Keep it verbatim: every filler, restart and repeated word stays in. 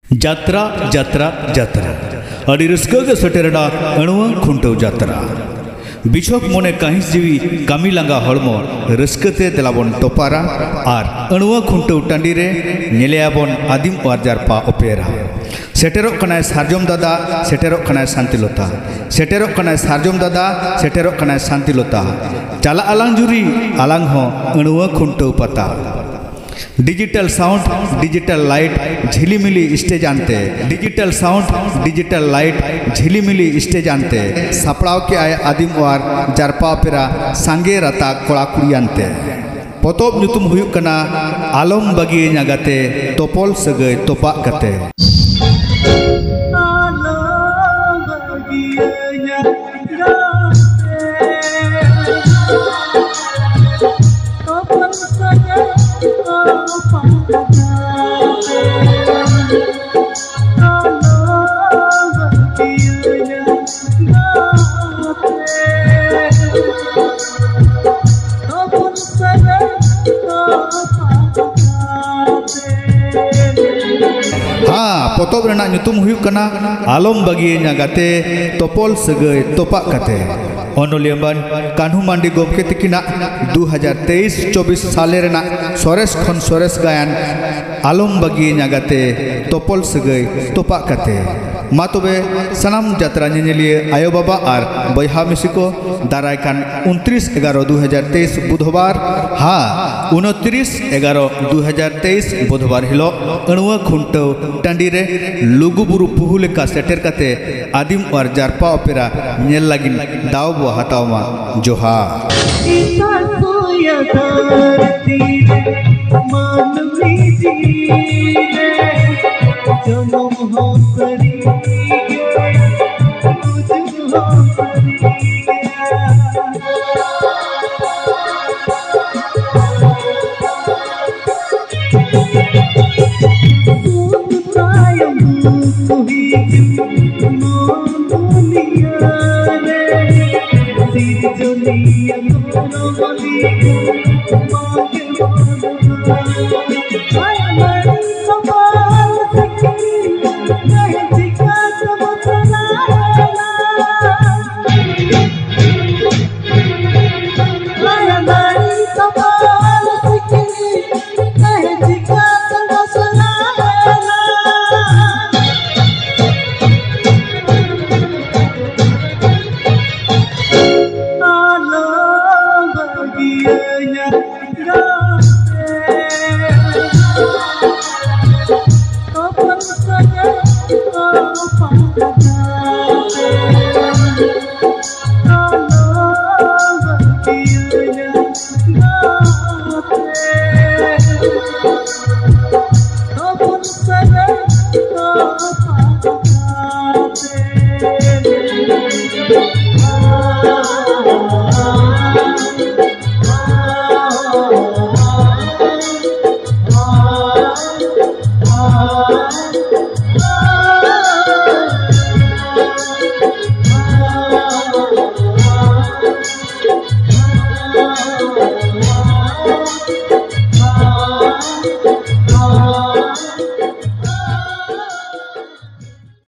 Jatra, Jatra, Jatra. Adi rasuka ge seterana Anua Khuntaw Jatra. Bishok mone kahis jiwi kami langa holmo raskate telabon topara ar Anua Khuntaw Tandi re nyeleabon Adim Owar Jarpa opera. Seterok kanai sarjom dada, seterok kanai santilota. Seterok kanai sarjom dada, seterok kanai santilota. Cala alang juri, alang ho Anua Khuntaw pata. Digital sound, digital light, झिलिमिली stage आनते. Digital sound, digital light, झिलिमिली stage आनते. सापड़ाव के आए आदिम ओवार जारपा पेरा सांगे रता कोड़ा कुड़ी आनते. पोतोब नुतुम हुयुक कना आलम बगी न्यागाते तोपोल सगय तोपा कते. हाँ पोतोब रेना नुतुम हुयुक कना आलम बगी न्यागाते तोपोल सगय तोपा कते. ओनोलियमन कान्हू मांडी गोमके तिकिना दो हज़ार तेईस चौबीस साले रेना सोरेस खन सोरेस गायन आलम बगी न्यागाते तोपोल सगय तोपा कते. मा तबे सनाम जात्रा नेनेलिए आयो बाबा आर बयहा मिसिको दाराय कान उनतीस ग्यारह दो हज़ार तेईस बुधवार हाँ उनतीस ग्यारह दो हज़ार तेईस बुधवार हिलो अणुआ खुंटाव टांडी रे लुगुबुरु पुहुलेका सेटेर कते आदिम ओवार जारपा ओपेरा नेल लागिन दाव बो हातावमा जोहा. Oh,